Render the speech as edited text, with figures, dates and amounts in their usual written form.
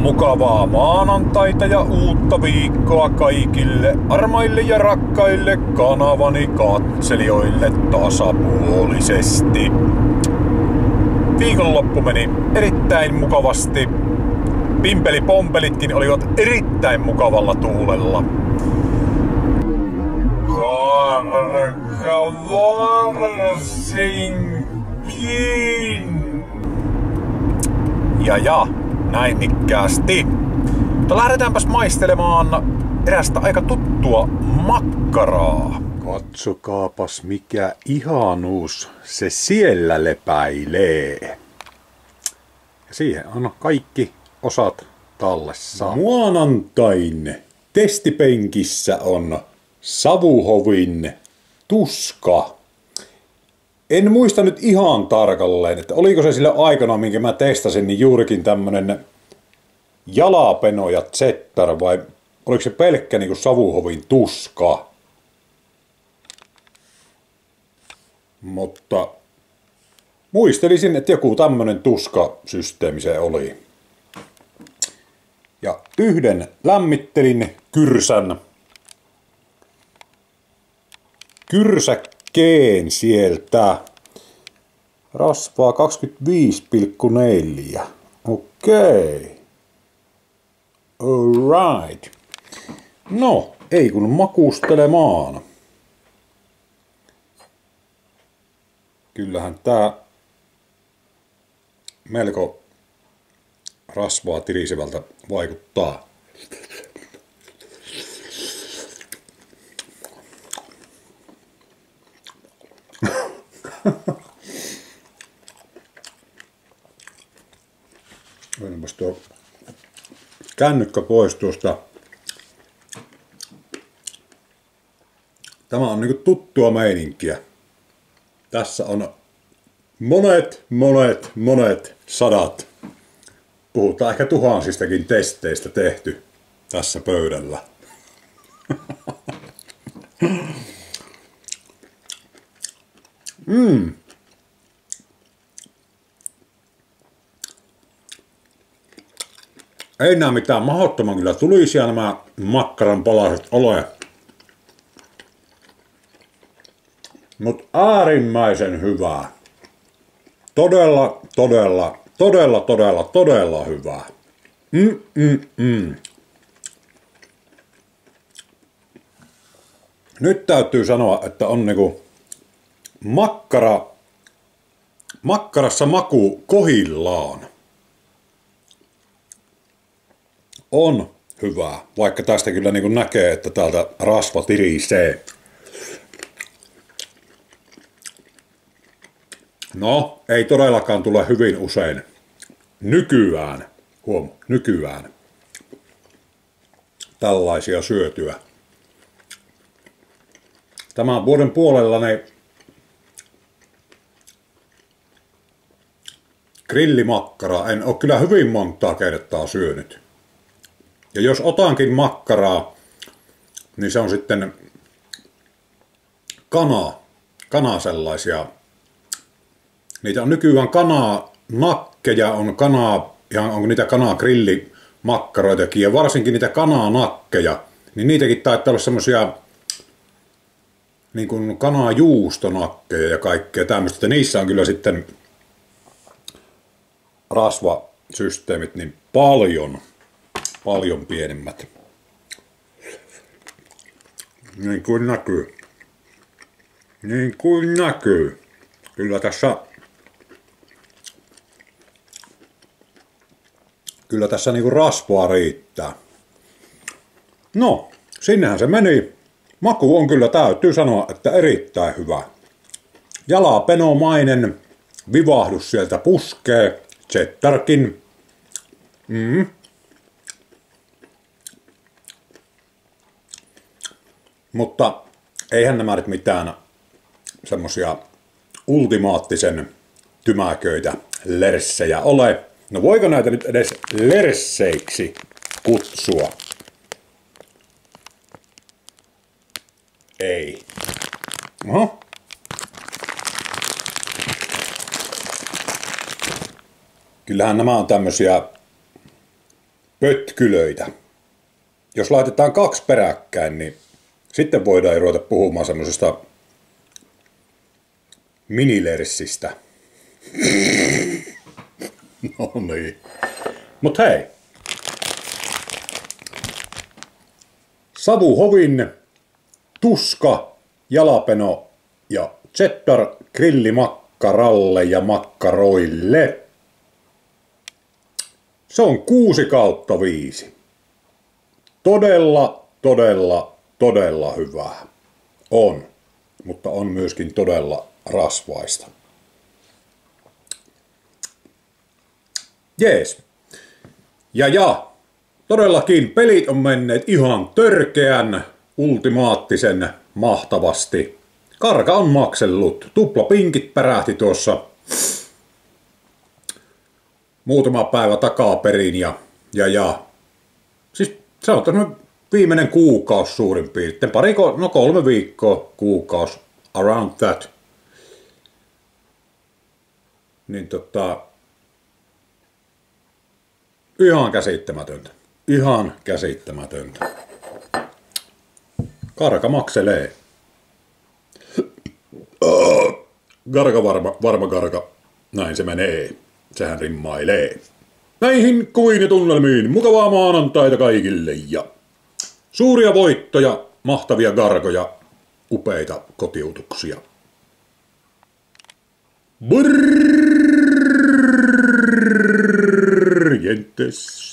Mukavaa maanantaita ja uutta viikkoa kaikille armaille ja rakkaille kanavani katselijoille tasapuolisesti. Viikonloppu meni erittäin mukavasti. Pimpelipompelitkin olivat erittäin mukavalla tuulella. Ja, näin nikkäästi. Mutta lähdetäänpäs maistelemaan erästä aika tuttua makkaraa. Katsokaapas mikä ihanuus se siellä lepäilee. Ja siihen on kaikki osat tallessa. Maanantain testipenkissä on Savuhovin tuska. En muista nyt ihan tarkalleen, että oliko se sillä aikana, minkä mä testasin, niin juurikin tämmönen jalapeno ja zettar, vai oliko se pelkkä niinku Savuhovin tuska? Mutta muistelisin, että joku tämmönen tuskasysteemi se oli. Ja yhden lämmittelin kyrsäkkeen sieltä. Rasvaa 25,4. Okei. Alright. No, ei kun makustelemaan. Kyllähän tää melko rasvaa tirisevältä vaikuttaa. Onpas tuo kännykkä pois tuosta. Tämä on niinku tuttua meininkiä. Tässä on monet sadat. Puhutaan ehkä tuhansistakin testeistä tehty tässä pöydällä. Ei nää mitään mahdottoman kyllä tulisia nämä makkaran palaset ole. Mut äärimmäisen hyvää. Todella hyvää. Nyt täytyy sanoa, että on niinku makkarassa maku kohillaan. On hyvää, vaikka tästä kyllä niinku näkee, että täältä rasva tirisee. No, ei todellakaan tule hyvin usein. Nykyään. Tällaisia syötyä. Tämän vuoden puolella ne grillimakkaraa en ole kyllä hyvin montaa kertaa syönyt. Ja jos otankin makkaraa, niin se on sitten kana sellaisia. Niitä on nykyään kananakkeja, onko niitä kanagrillimakkaroitakin, ja varsinkin niitä kananakkeja, niin niitäkin taitaa olla semmosia niin kuin kanajuustonakkeja ja kaikkea tämmöistä, että niissä on kyllä sitten rasvasysteemit niin paljon pienemmät. Niin kuin näkyy. Kyllä tässä niinku rasvaa riittää. No, sinnehän se meni. Maku on kyllä, täytyy sanoa, että erittäin hyvä. Jalapenomainen vivahdus sieltä puskee. Zettarkin. Mutta eihän nämä nyt mitään semmosia ultimaattisen tymäköitä lerssejä ole. No voiko näitä nyt edes lersseiksi kutsua? Ei. Oho. Kyllähän nämä on tämmösiä pötkylöitä. Jos laitetaan 2 peräkkäin, niin sitten voidaan ruveta puhumaan semmoisesta minilerssistä. No niin. Mut hei. Savuhovin tuska, jalapeno ja cheddar grillimakkaralle ja makkaroille. Se on 6/5. Todella hyvää. On, mutta on myöskin todella rasvaista. Jees. Ja, todellakin pelit on menneet ihan törkeän, ultimaattisen mahtavasti. Karka on maksellut. Tuplapinkit pärähti tuossa muutama päivä takaperin ja. Siis se on tämmöinen viimeinen kuukausi suurin piirtein. 3 viikkoa, kuukausi, around that. Niin ihan käsittämätöntä. Ihan käsittämätöntä. Karka makselee. Karka varma karka. Näin se menee. Sehän rimmailee. Näihin kuviin ja tunnelmiin mukavaa maanantaita kaikille ja suuria voittoja, mahtavia gargoja, upeita kotiutuksia. Morjentes.